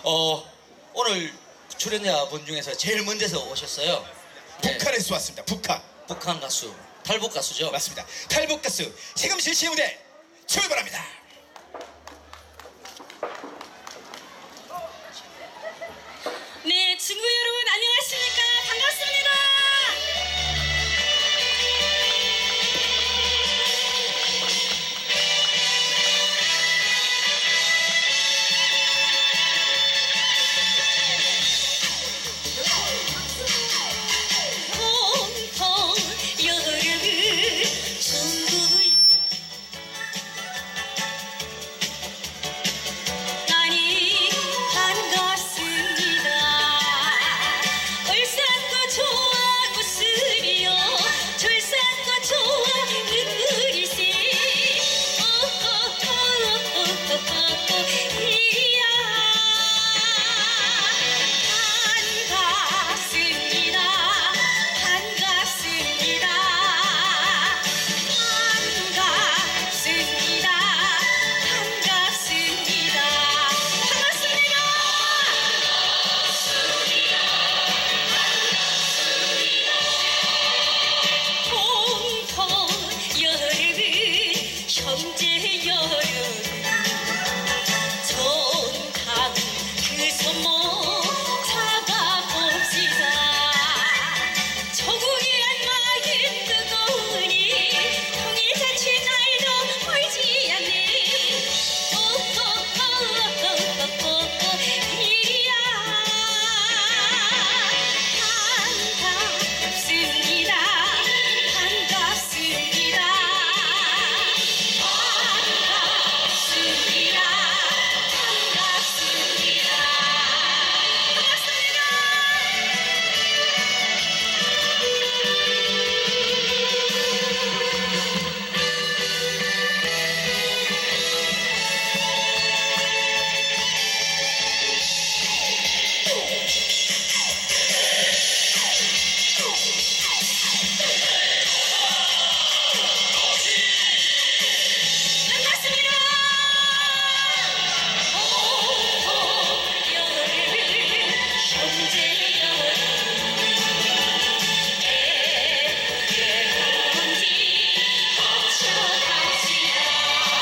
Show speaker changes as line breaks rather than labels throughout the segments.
오늘 출연자분 중에서 제일 먼저서 오셨어요.
북한에서 왔습니다.
북한 가수, 탈북 가수죠.
맞습니다. 탈북 가수 세금실 씨 무대 출발합니다.
네, 친구 여러분 안녕하십니까? 반갑습니다. 봄봄 여름을 전부 많이 반갑습니다. 울산도 좋아 웃으며 절산도 좋아 눈물이시 이야 반갑습니다. 반갑습니다. 반갑습니다. 반갑습니다. 봄봄 여름은 형제 여름 정당 그 손목 잡아봅시다. 조국이란 마음 뜨거우니 통일자치 날도 멀지 않네. 이야 반갑습니다. 반갑습니다. 반갑습니다. 반갑습니다. 여름 형제 여름 먼지 합쳐갑시다.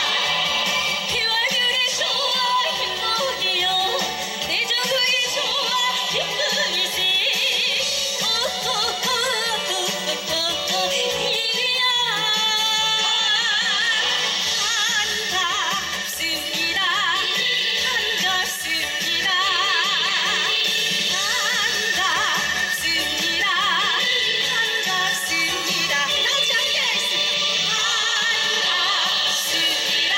해와들이 좋아 행복이요 내 조국이 좋아 기쁨이지. 이야 반갑습니다. 반갑습니다. 반갑습니다. 반갑습니다. 다같이 함께 하겠습니다. 반갑습니다.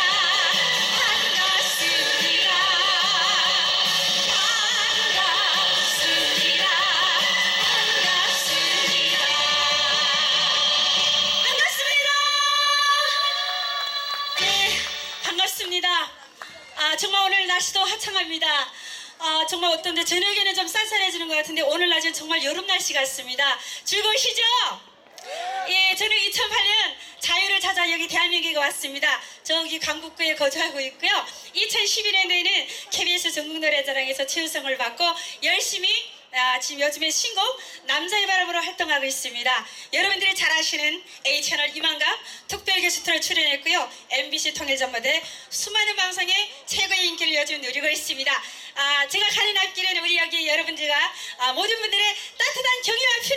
반갑습니다. 반갑습니다. 반갑습니다. 네, 반갑습니다. 정말 오늘 날씨도 화창합니다. 정말 어떤데 저녁에는 좀 쌀쌀해지는 것 같은데 오늘 낮은 정말 여름 날씨 같습니다. 즐거우시죠? 예, 저는 2008년 자유를 찾아 여기 대한민국에 왔습니다. 저기 강북구에 거주하고 있고요. 2011년에는 KBS 전국노래자랑에서 최우성을 받고 열심히 지금 요즘에 신곡 남자의 바람으로 활동하고 있습니다. 여러분들이 잘 아시는 A채널 이만갑 특별 게스트로 출연했고요. MBC 통일전마대 수많은 방송에 최고의 인기를 요즘 누리고 있습니다. 제가 가는 앞길에는 우리 여기 여러분들과 모든 분들의 따뜻한 격려와